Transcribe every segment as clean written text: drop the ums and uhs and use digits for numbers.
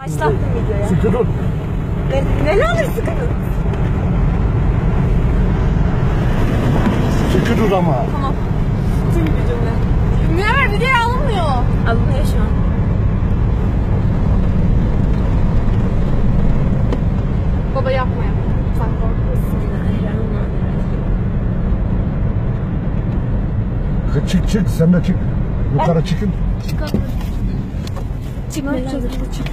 Başlattım videoya. Sıkı dur. Ne olur sıkı dur. Sıkı dur ama. Tamam. Tüm bir cümle. Ne var, video alınmıyor. Alınıyor şu an. Baba yapma ya. Sen korkuyorsun. Çık sen de çık. Yukarı çıkın. Çıkalım. Çık. Ne yapacağız? Çık.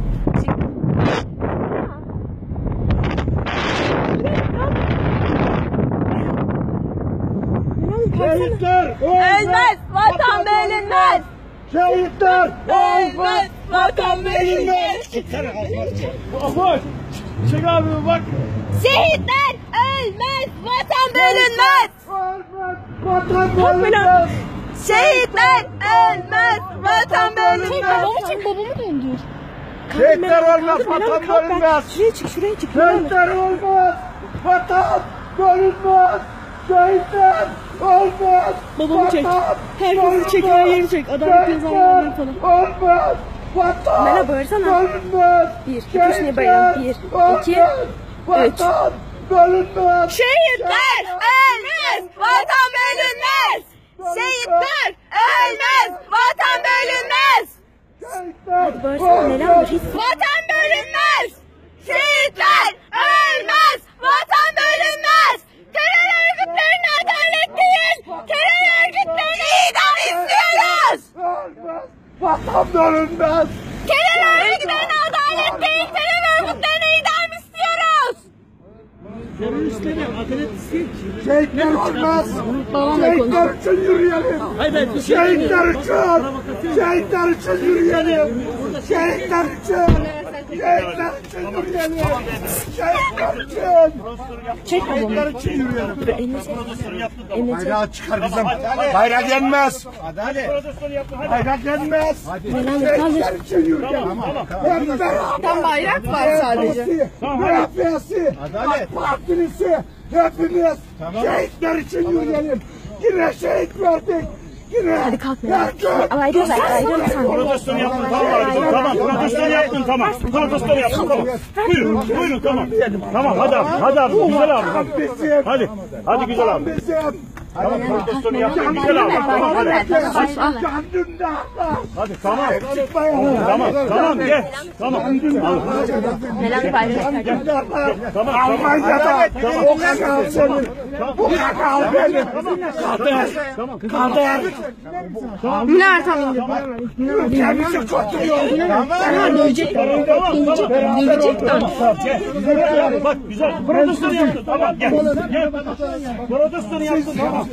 Şehitler Ölmez, vatan bölünmez. Şehitler Ölmez, vatan bölünmez. Bak. Çek abi bak. Şehitler ölmez, vatan bölünmez. Vatan bölünmez. Şehitler ölmez, vatan bölünmez. Babamı döndür. Şehitler olmaz, vatan bölünmez. Şuraya çık. Şehitler olmaz, vatan bölünmez. Şehitler olmaz. Babamı çek. Herkesi çek, her yeri çek. Adalet yazanlarını falan. Olmaz. Vatan Merhaba, bağırsana. bölünmez. 1, 2, 3 niye bayram? 1, 2, 3. Vatan bölünmez. Şehitler ölmez, vatan bölünmez. Şehitler ölmez, vatan bölünmez. Şehitler Bağırsana, neler var? Hiç Vatan bölünmez. Şehitler ölmez, vatan bölünmez. Terör örgütlerine adalet değil, terör örgütlerine idam istiyoruz. olmaz. Vatan bölünmez. Terör örgütlerine adalet değil, terör örgütlerine idam istiyoruz. Şehitler olmaz. babamla Şehitler konuş. için yürüyelim. Şehitler için. Şehitler için yürüyelim. Şehitler için. Şehitler için yürüyelim. Şehitler için. Çek babamı. Şehitler için yürüyelim. Eline çek. Bayrağı çıkar kızım. Bayrak yenmez. Bayrak yenmez. Şehitler için yürüyelim. Hep beraber. Bayrak var sadece. MHP'si, AK Partisi, hepimiz şehitler için yürüyelim. Yine şehit verdik. Yine Hadi kalk. herkes. Ayrıl sen. Protestonu yaptın tamam. Protestonu yaptın tamam. Protestonu yaptın tamam. Buyurun tamam. Tamam hadi abi güzel abi. Hadi güzel abi. Bizim. Tamam protestonu yaptın güzel abi. Tamam hadi. Kendimde haklar. Hadi tamam. Çıkmayalım. Tamam gel. Tamam. Neler bayrağı? Kendimde haklar. Almanya'da o kakal senin. Bu kakal benim. Kader. Münir tamam. Ülkemizi kötüyor. Sen dövecek. Bak güzel. Protestonu yaptın tamam gel. Protestonu yaptın tamam.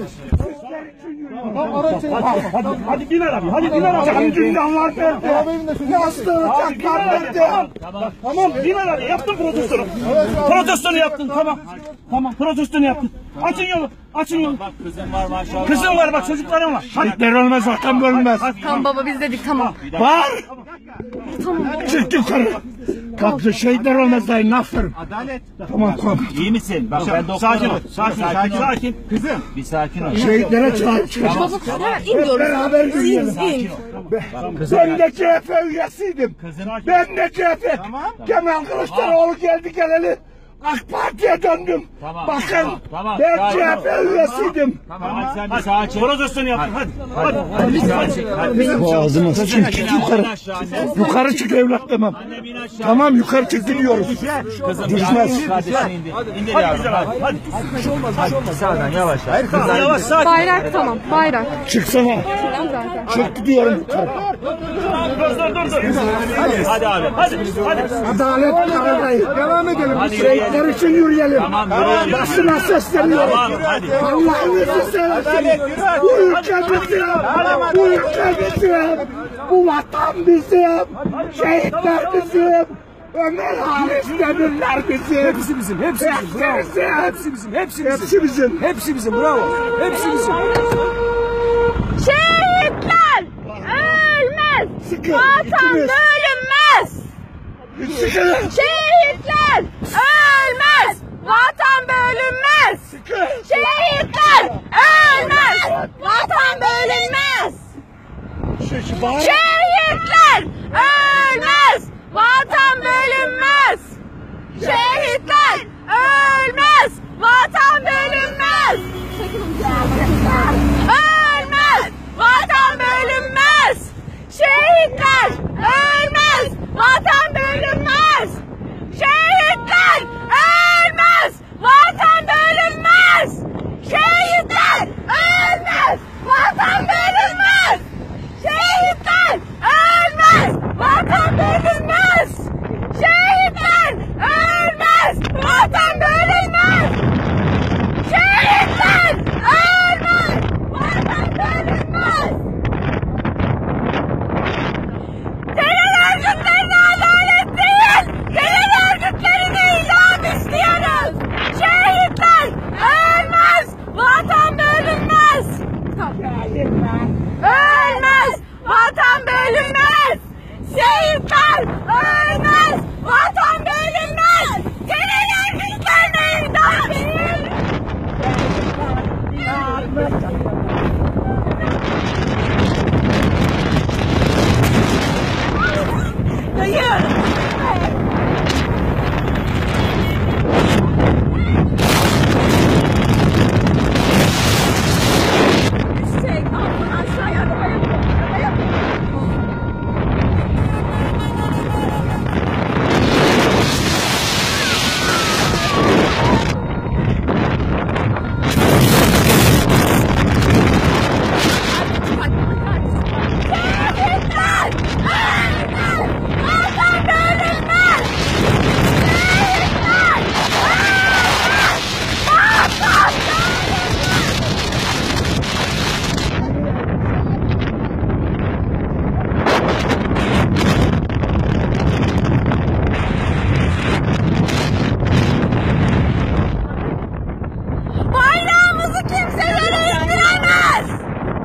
Hadi bin araba. Hadi bin araba. Can dünyalar verdi. Yastığı çaklar verdi. Tamam bin araba. Yaptın protestonu. Protestonu yaptın tamam. Tamam protestonu yaptın. Açın yolu. Bak kızın var maşallah. Kızın var bak çocukların var. Şehitler ölmez, vatan bölünmez. Tamam baba biz dedik tamam. Var. Çık yukarı. Kalk şehitler olmaz dayı, aferin. Adalet. Tamam kalk. İyi misin? Bak ben Sakin ol. doktorum. Sakin. Kızım. Bir sakin ol. Şehitlere çıkacağız. Hep beraber yürüyelim. Ben de CHP üyesiydim. Ben de CHP. Kemal Kılıçdaroğlu geldi geleli. AK Parti'ye döndüm. Bakın ben CHP üyesiydim. Tamam sen bir sağa çek. Protestonu yaptın hadi. Bir sağa çek. Hadi. Boğazına sıçın, çık yukarı. Yukarı çık evlat tamam. Tamam yukarı çık gidiyoruz. Düşmez. Kardeşini indir. İndir yavrum. Hadi. Hadi sağdan yavaş. Yavaş sakin. Bayrak tamam. Bayrak. Çıksana. Çık gidiyorum yukarı. Dur. Hadi abi. Hadi. Adalet karadayı. Devam edelim. Şehitler için yürüyelim. Tamam yürüyelim. Başına sesleniyorum. Tamam hadi. Allah'ınızı seversin. Bu ülke bizim. Bu ülke bizim. Bu vatan bizim. Şehitler bizim. Ömer Halis Demirler bizim. Hepsi bizim, hepsi bizim, bravo. Hepsi bizim, hepsi bizim. Hepsi bizim. Hepsi bizim, bravo. Hepsi bizim. Şehitler ölmez, Sıkı. vatan İkimiz. bölünmez. Sıkı. Şehitler ölmez, vatan bölünmez. Sıkı. Şehitler ölmez, vatan bölünmez. Şu bağır. Şehitler ölmez, vatan bölünmez. Vatan bölünmez. Terörler bizlerle idam değil. Dayı. Bayrağımızı kimse yere indiremez.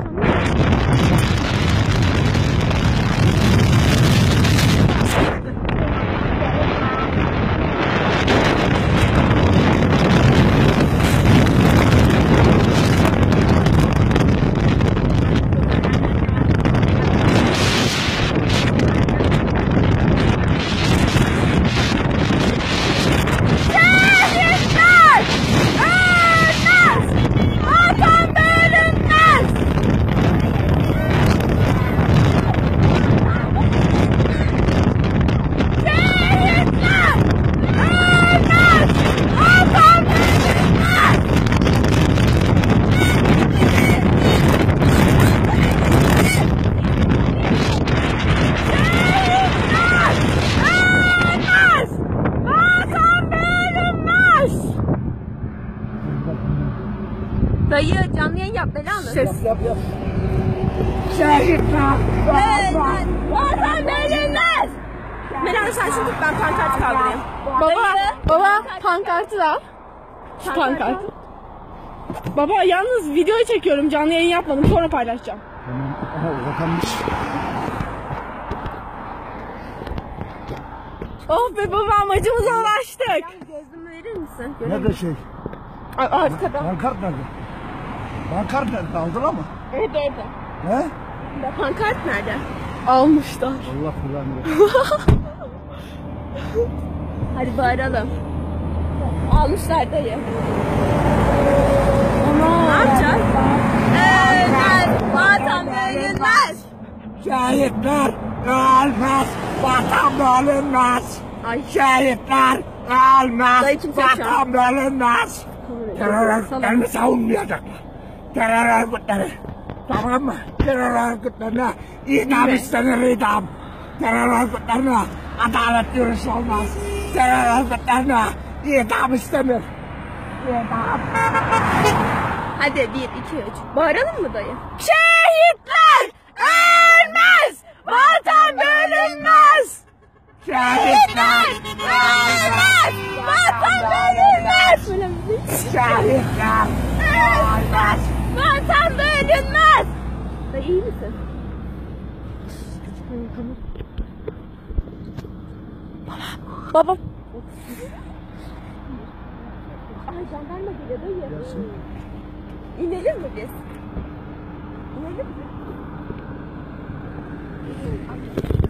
Dayı canlı yayın yap belanı. Ses. Yap. Şehitler. Vatan bölünmez. Meral sen şimdi ben pankartı kaldırayım. Baba pankartı da al. Şu pankartı. Baba yalnız video çekiyorum, canlı yayın yapmadım, sonra paylaşacağım. Oh be baba, amacımıza ulaştık. Gözlüğümü verir misin? Nerede şey? Arkada. Pankart nerede? Pankart nerede? Aldılar mı? Evet orada. He? Pankart nerede? Almışlar. Allah kullanıyor. Hadi bağıralım. Almışlar dayı. Ne yapacağız? Ölmez, vatan bölünmez. Şehitler ölmez, vatan bölünmez. Ay. Şehitler ölmez, Dayı kimse yok şu an. vatan bölünmez. Terör örgütlerini savunmayacaklar. Terör örgütleri. Tamam mı? Terör örgütlerine idam istenir, idam. Terör örgütlerine adalet yürüyüşü olmaz. Terör örgütlerine idam istenir. İdam. Hadi 1, 2, 3. Bağıralım mı dayı? Şehitler ölmez, vatan bölünmez. Şehitler Ölmez, vatan bölünmez. Şehitler Ölmez, vatan bölünmez. Dayı iyi misin? Baba. Ay jandarma geliyor dayı. İnelim mi biz? İnelim mi?